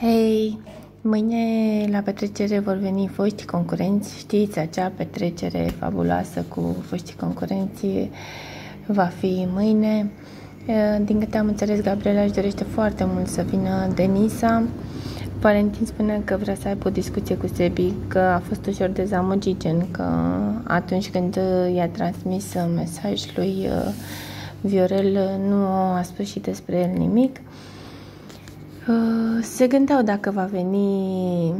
Hei, mâine la petrecere vor veni foști concurenți. Știți, acea petrecere fabuloasă cu foștii concurenți va fi mâine. Din câte am înțeles, Gabriela își dorește foarte mult să vină Denisa. Valentin spune că vrea să aibă o discuție cu Sebi, că a fost ușor dezamăgit, gen că atunci când i-a transmis mesaj lui Viorel nu a spus și despre el nimic. Se gândeau dacă va veni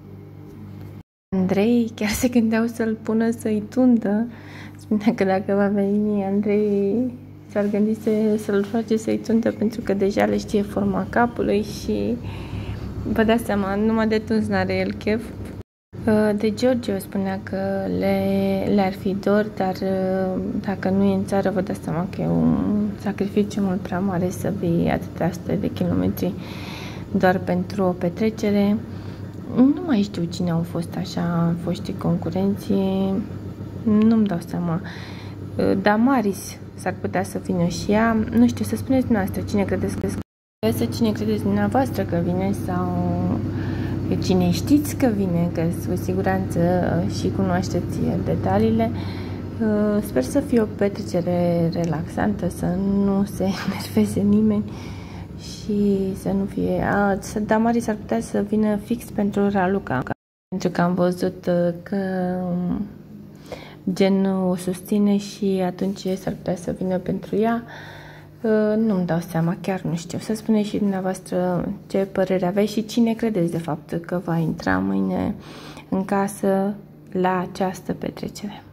Andrei, chiar se gândeau să-l pună să-i tundă. Spunea că dacă va veni Andrei, s-ar gândi să-l face să-i tundă, pentru că deja le știe forma capului și vă dați seama, numai de tuns n-are el chef. De Giorgio spunea că le-ar fi dor, dar dacă nu e în țară, vă dați seama că e un sacrificiu mult prea mare să vii atâtea sute de kilometri doar pentru o petrecere. Nu mai știu cine au fost așa foștii concurenții, nu-mi dau seama. Damaris s-ar putea să vină și ea, nu știu, să spuneți dumneavoastră cine credeți dumneavoastră că vine sau cine știți că vine, că cu siguranță și cunoașteți detaliile. Sper să fie o petrecere relaxantă, să nu se enerveze nimeni și să nu fie... Damaris ar putea să vină fix pentru Raluca, pentru că am văzut că gen o susține și atunci s-ar putea să vină pentru ea. Nu-mi dau seama, chiar nu știu. Să spuneți și dumneavoastră ce părere aveți și cine credeți de fapt că va intra mâine în casă la această petrecere.